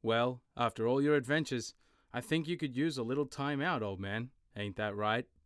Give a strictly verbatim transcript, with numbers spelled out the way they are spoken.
Well, after all your adventures, I think you could use a little time out, old man. Ain't that right?